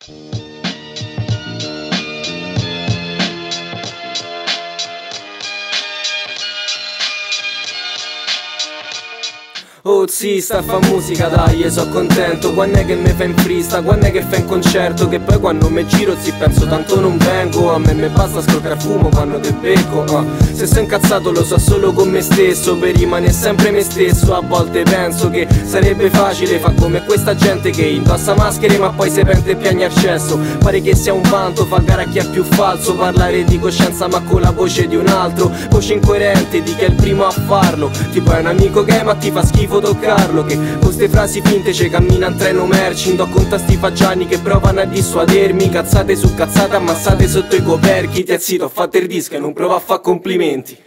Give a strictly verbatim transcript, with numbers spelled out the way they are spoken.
Oh sì, sta a fa musica dai, io so contento. Quando è che me fa in freestyle, quando è che fa in concerto. Che poi quando me giro zi penso tanto non vengo. A me me basta scroccare fumo quando te becco uh. Se sei incazzato lo so solo con me stesso. Per rimanere sempre me stesso. A volte penso che sarebbe facile fa come questa gente che indossa maschere ma poi se pente e piagne al cesso. Pare che sia un vanto, fa gara a chi è più falso. Parlare di coscienza ma con la voce di un altro. Voce incoerente di chi è il primo a farlo. Tipo è un amico gay ma ti fa schifo toccarlo. Che con ste frasi finte ci cammina in treno merci. Ndo conta sti fagiani che provano a dissuadermi. Cazzate su cazzate ammassate sotto i coperchi. Ti zitto, ho fatto il disco e non provo a fa complimenti.